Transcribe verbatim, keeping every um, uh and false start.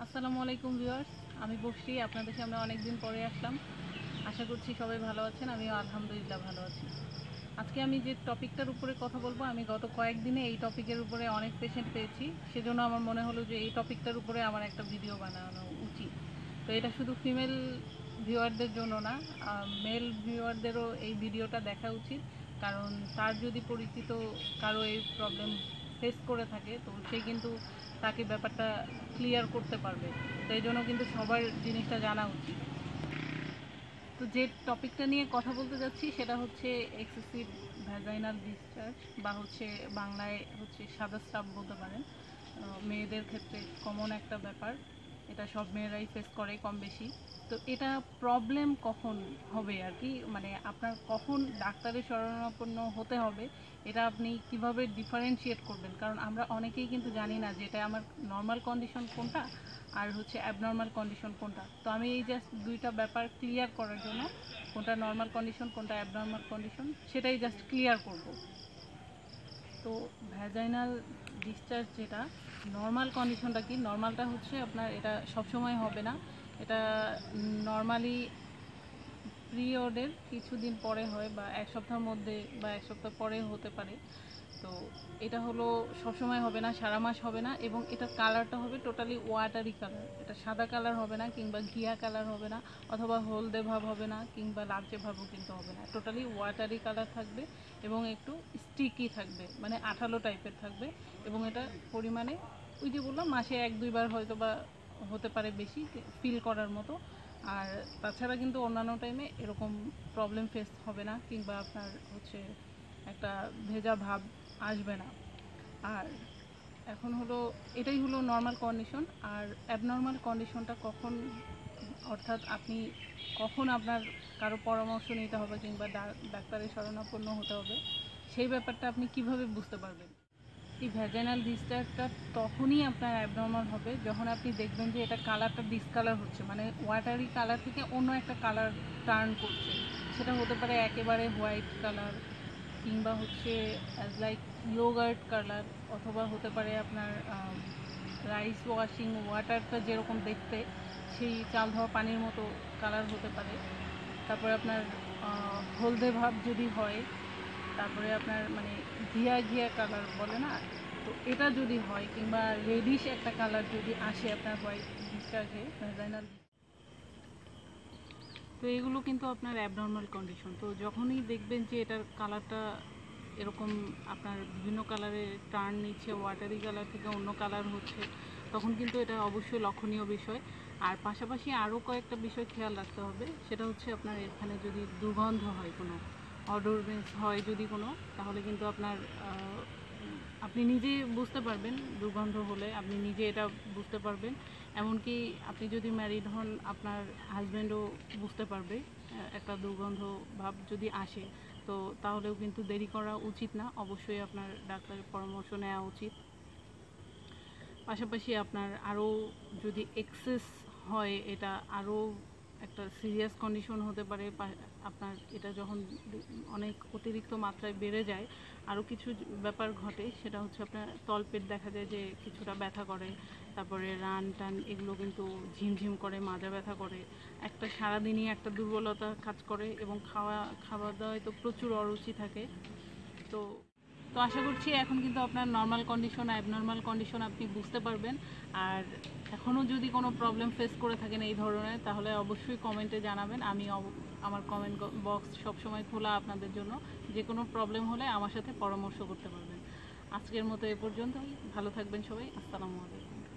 আসসালামু আলাইকুম ভিউয়ার্স, আমি বসি আপনাদের সামনে অনেক দিন পরে আসলাম। আশা করছি সবাই ভালো আছেন, আমিও আলহামদুলিল্লাহ ভালো আছি। আজকে আমি যে টপিকটার উপরে কথা বলবো, আমি গত কয়েকদিনে এই টপিকের উপরে অনেক পেশেন্ট পেয়েছি, সেজন্য আমার মনে হলো যে এই টপিকটার উপরে আমার একটা ভিডিও বানানো উচিত। তো এটা শুধু ফিমেল ভিউয়ারদের জন্য না, মেল ভিউয়ারদেরও এই ভিডিওটা দেখা উচিত, কারণ তার যদি পরিচিত কারো এই প্রবলেম ফেস করে থাকে তো সে কিন্তু তাকে ব্যাপারটা ক্লিয়ার করতে পারবে। তো এই জন্য কিন্তু সবার জিনিসটা জানা উচিত। তো যে টপিকটা নিয়ে কথা বলতে যাচ্ছি সেটা হচ্ছে এক্সেসিভ ভ্যাজাইনাল ডিসচার্জ, বা হচ্ছে বাংলায় হচ্ছে সাদা স্রাব বলতে পারেন। মেয়েদের ক্ষেত্রে কমন একটা ব্যাপার, এটা সব মেয়েরাই ফেস করে কম বেশি। তো এটা প্রবলেম কখন হবে আর কি, মানে আপনার কখন ডাক্তারের শরণাপন্ন হতে হবে, এটা আপনি কিভাবে ডিফারেন্সিয়েট করবেন? কারণ আমরা অনেকেই কিন্তু জানি না যে এটা আমার নর্মাল কন্ডিশন কোনটা আর হচ্ছে অ্যাবনর্মাল কন্ডিশন কোনটা। তো আমি এই জাস্ট দুইটা ব্যাপার ক্লিয়ার করার জন্য, কোনটা নর্মাল কন্ডিশন কোনটা অ্যাবনর্মাল কন্ডিশন, সেটাই জাস্ট ক্লিয়ার করব। তো ভ্যাজাইনাল ডিসচার্জ যেটা নর্মাল কন্ডিশনটা কি, নর্মালটা হচ্ছে আপনার এটা সবসময় হবে না, এটা নর্মালি পিরিয়ডের কিছুদিন পরে হয়, বা এক সপ্তাহের মধ্যে বা এক সপ্তাহ পরে হতে পারে। তো এটা হলো সবসময় হবে না, সারা মাস হবে না, এবং এটার কালারটা হবে টোটালি ওয়াটারি কালার। এটা সাদা কালার হবে না, কিংবা ঘিয়া কালার হবে না, অথবা হলদে ভাব হবে না, কিংবা লালচে ভাবও কিন্তু হবে না। টোটালি ওয়াটারি কালার থাকবে এবং একটু স্টিকি থাকবে, মানে আঠালো টাইপের থাকবে। এবং এটা পরিমাণে ওই যে বললাম মাসে এক দুইবার হয়তো বা হতে পারে বেশি ফিল করার মতো। আর তাছাড়া কিন্তু অন্যান্য টাইমে এরকম প্রবলেম ফেস হবে না, কিংবা আপনার হচ্ছে একটা ভেজা ভাব আসবে না। আর এখন হলো এটাই হলো নর্মাল কন্ডিশন। আর অ্যাবনর্মাল কন্ডিশনটা কখন, অর্থাৎ আপনি কখন আপনার কারো পরামর্শ নিতে হবে কিংবা ডাক্তারের শরণাপন্ন হতে হবে, সেই ব্যাপারটা আপনি কিভাবে বুঝতে পারবেন? এই ভ্যাজাইনাল ডিসচার্জটা তখনই আপনার অ্যাবনর্মাল হবে যখন আপনি দেখবেন যে এটা কালারটা ডিসকালার হচ্ছে, মানে ওয়াটারি কালার থেকে অন্য একটা কালার টার্ন করছে। সেটা হতে পারে একেবারে হোয়াইট কালার, কিংবা হচ্ছে অ্যাজ লাইক ইয়োগার্ট কালার, অথবা হতে পারে আপনার রাইস ওয়াশিং ওয়াটারটা যেরকম দেখতে সেই চাল ধোয়া পানির মতো কালার হতে পারে। তারপরে আপনার হলদে ভাব যদি হয়, তারপরে আপনার মানে ঘিয়া ঘিয়া কালার বলে না, তো এটা যদি হয়, কিংবা রেডিশ একটা কালার যদি আসে আপনার হোয়াইট ডিসচার্জে ভ্যাজাইনাল, তো এগুলো কিন্তু আপনার অ্যাবনর্মাল কন্ডিশন। তো যখনই দেখবেন যে এটার কালারটা এরকম আপনার বিভিন্ন কালারে টার্ন নিচ্ছে, ওয়াটারি কালার থেকে অন্য কালার হচ্ছে, তখন কিন্তু এটা অবশ্যই লক্ষণীয় বিষয়। আর পাশাপাশি আরও কয়েকটা বিষয় খেয়াল রাখতে হবে, সেটা হচ্ছে আপনার এখানে যদি দুর্গন্ধ হয়, কোনো অডোরেন্স হয় যদি কোনো, তাহলে কিন্তু আপনার আপনি নিজে বুঝতে পারবেন। দুর্গন্ধ হলে আপনি নিজে এটা বুঝতে পারবেন। এমনকি আপনি যদি ম্যারিড হন, আপনার হাজব্যান্ডও বুঝতে পারবে একটা দুর্গন্ধ ভাব যদি আসে। তো তাহলেও কিন্তু দেরি করা উচিত না, অবশ্যই আপনার ডাক্তারের পরামর্শ নেওয়া উচিত। পাশাপাশি আপনার আরও যদি এক্সেস হয়, এটা আরও একটা সিরিয়াস কন্ডিশন হতে পারে। আপনার এটা যখন অনেক অতিরিক্ত মাত্রায় বেড়ে যায়, আরও কিছু ব্যাপার ঘটে, সেটা হচ্ছে আপনার তলপেট দেখা যায় যে কিছুটা ব্যথা করে, তারপরে রান টান এগুলো কিন্তু ঝিমঝিম করে, মাজা ব্যথা করে, একটা সারাদিনই একটা দুর্বলতা কাজ করে, এবং খাওয়া খাওয়া দাওয়ায় তো প্রচুর অরুচি থাকে। তো তো আশা করছি এখন কিন্তু আপনার নর্মাল কন্ডিশন, অ্যাবনর্মাল কন্ডিশন আপনি বুঝতে পারবেন। আর এখনও যদি কোনো প্রবলেম ফেস করে থাকেন এই ধরনের, তাহলে অবশ্যই কমেন্টে জানাবেন। আমি আমার কমেন্ট বক্স সবসময় খোলা আপনাদের জন্য। যে কোনো প্রবলেম হলে আমার সাথে পরামর্শ করতে পারবেন। আজকের মতো এ পর্যন্তই। ভালো থাকবেন সবাই। আসসালামু আলাইকুম।